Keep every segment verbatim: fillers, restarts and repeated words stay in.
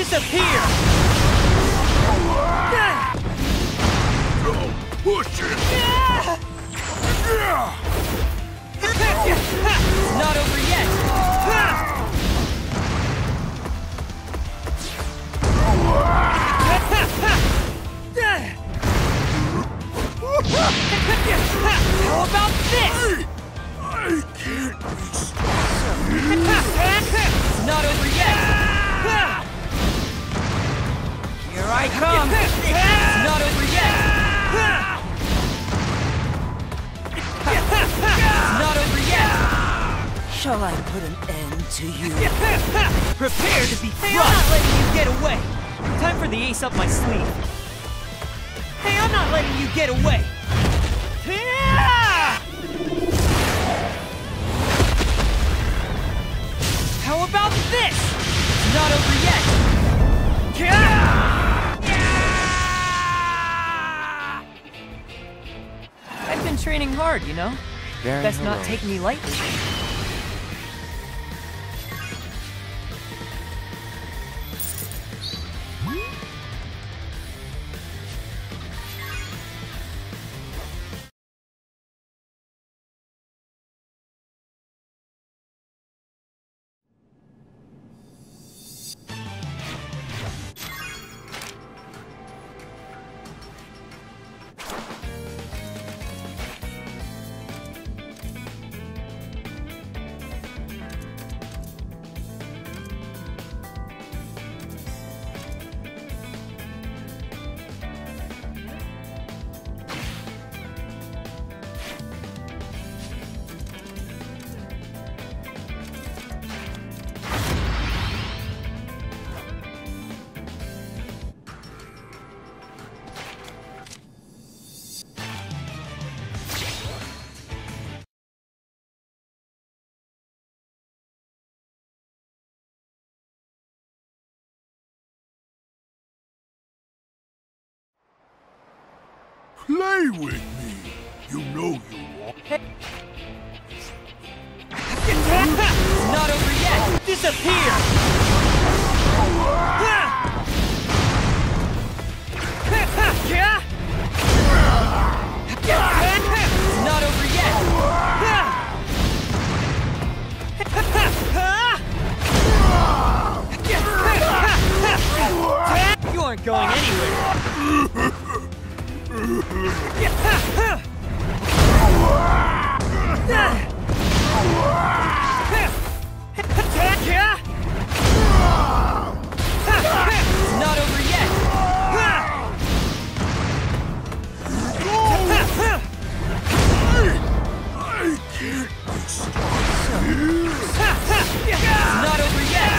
Disappear! Don't push it! It's not over yet! How about this? I can't be stopped. It's not over yet! Here I come! It's not over yet! It's not over yet! Shall I put an end to you? Prepare to be crushed! Hey, I'm not letting you get away! Time for the ace up my sleeve. Hey, I'm not letting you get away! How about this? It's not over yet! I've been training hard, you know? Very Best not heroic. take me lightly. Play with me. You know you want. It's not over yet! Disappear! It's not over yet! You aren't going anywhere! It's not over yet! I can't be stopped. It's not over yet!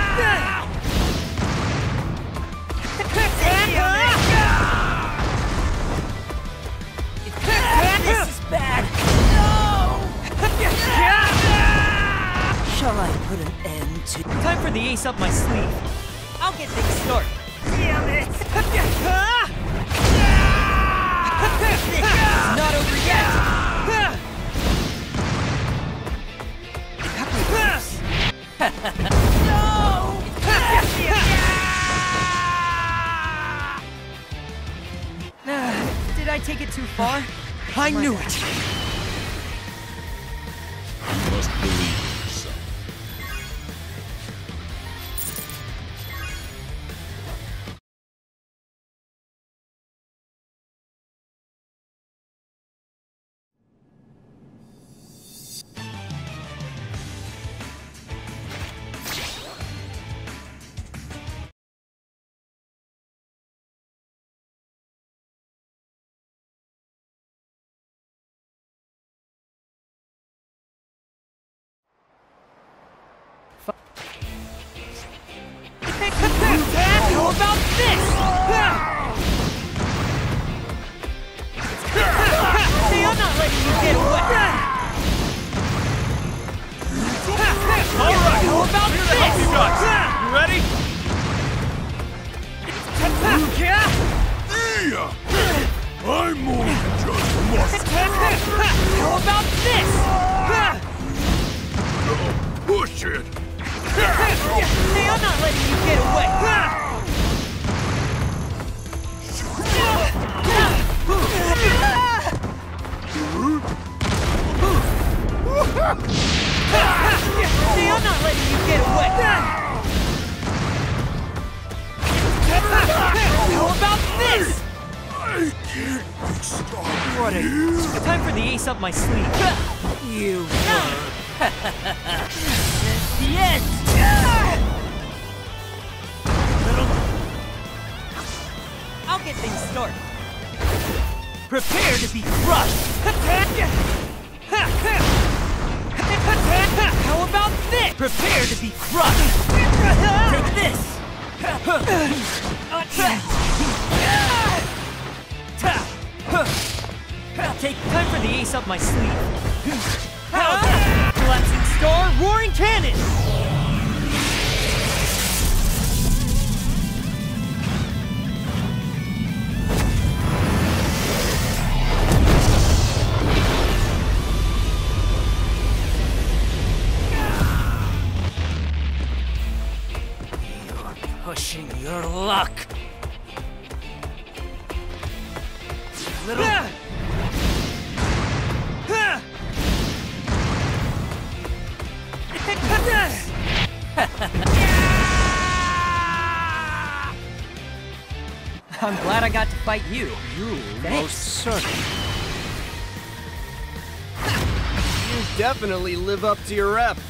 This is bad. Shall I put an end to... Time for the ace up my sleeve. I'll get things started. Damn it! It's not over yet! No! Did I take it too far? I knew it! You must believe in yourself. How about this? See, I'm not letting you get away. All right, how about this? You guys, you ready? Yeah! I'm more than just muscle. How about this? Don't push it. Hey, I'm not letting you get away. Hey, I'm not letting you get away! How about this? I can't be stopped. What a... Time for the ace up my sleeve. You were. Yes! I'll get things started. Prepare to be crushed! How about this? Prepare to be crushed! Take this! Take time for the ace up my sleeve. How about collapsing star, roaring cannon! Pushing your luck. Little... I'm glad I got to fight you. You Thanks. most certainly. You definitely live up to your rep.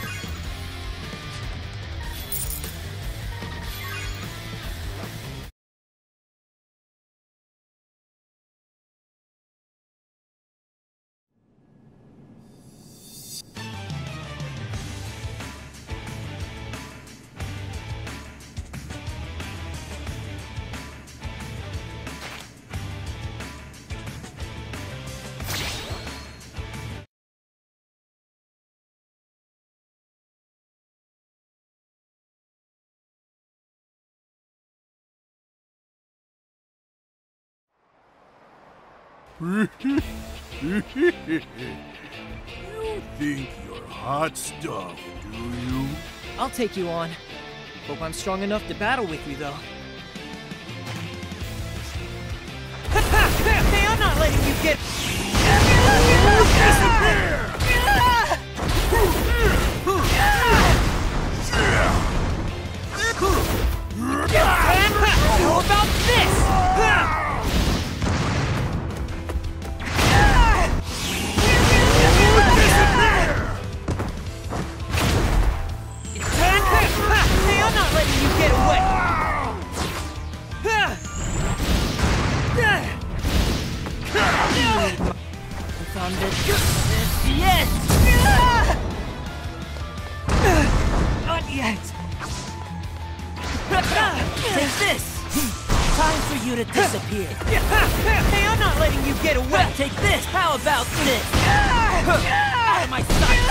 You think you're hot stuff, do you? I'll take you on. Hope I'm strong enough to battle with you, though. Hey, I'm not letting you get... How about this? Hey, I'm not letting you get away! Found it. Yes! Not yet! Take this! Time for you to disappear. Hey, I'm not letting you get away! Take this! How about this? Out of my sight!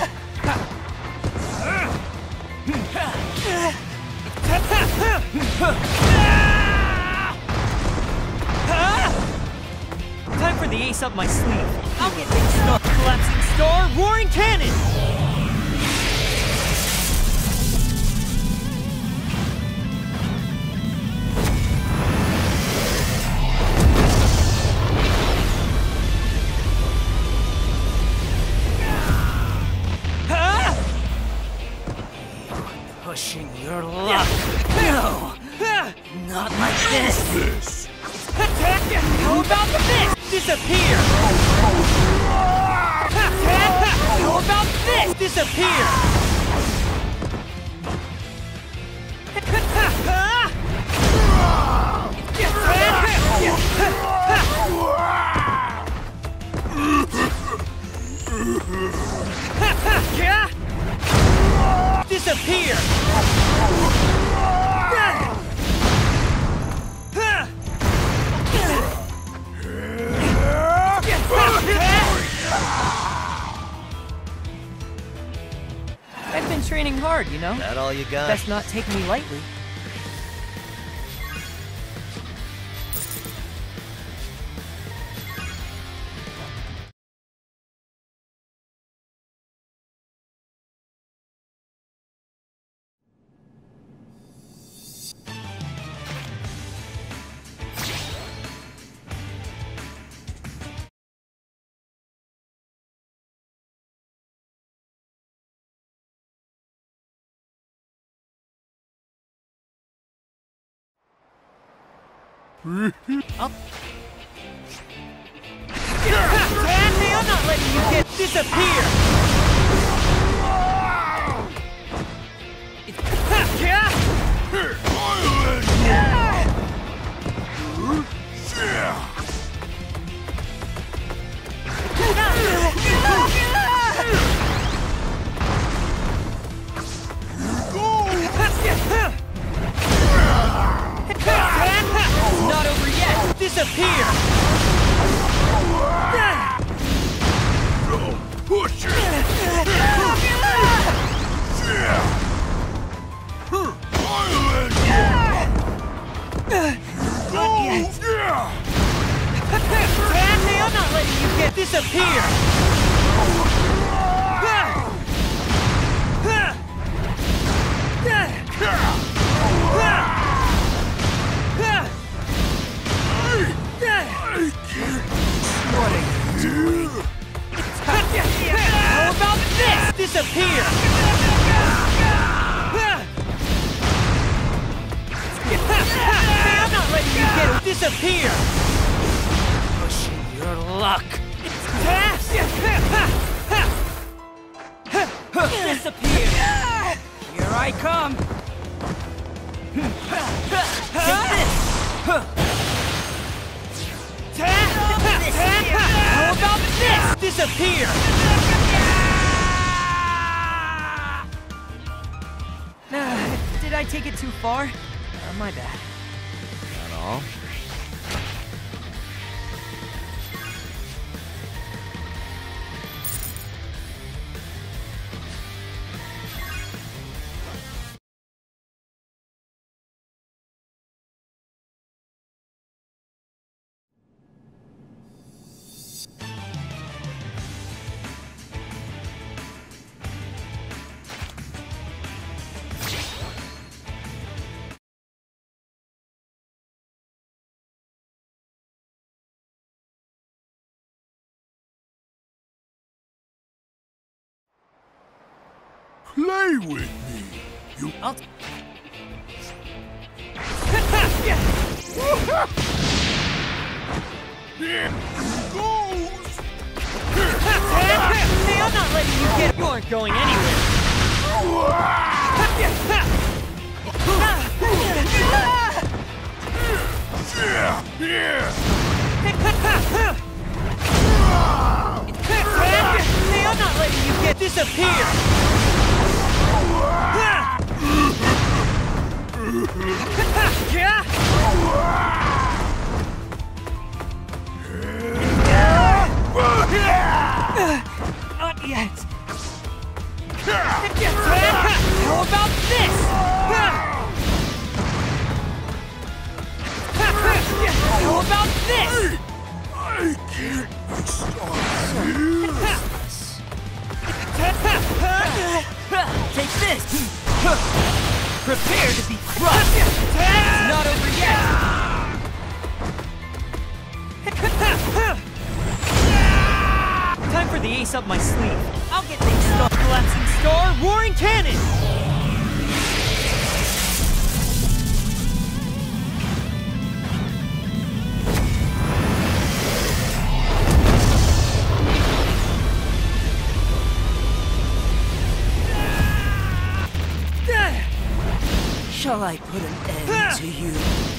Time for the ace up my sleeve. I'll get things started. Collapsing star, roaring cannon! Pushing your luck. No! Not like this! This. How about this? Disappear! How about this? Disappear! Disappear! I've been training hard, you know? That all you got? Best not take me lightly. Up. Hey, I'm not letting you get disappear! Not over yet! Disappear! Push it! Hey, I'm not letting you get disappear! What are you doing? How about this? Disappear! Hey, I'm not letting you get it. Disappear! Pushing your luck. Disappear! Here I come. Take this! How about this? Disappear! Uh, did I take it too far? Uh, my bad. Not all. Play with me. You. I'll... Here goes. Hey, I'm not letting you get... You aren't going anywhere. Yeah, yeah. Hey, I'm not letting you get... Disappear! Not yet. How about this? How about this? I can't be started. Take this! Prepare to be crushed! It's not over yet! Time for the ace up my sleeve. I'll get things started. Collapsing star, roaring cannon! Shall I put an end to you?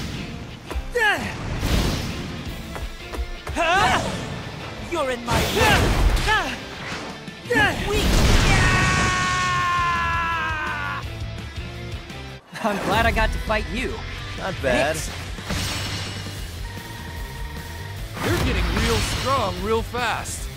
You're in my way. Weak. I'm glad I got to fight you. Not bad. Thanks. You're getting real strong real fast.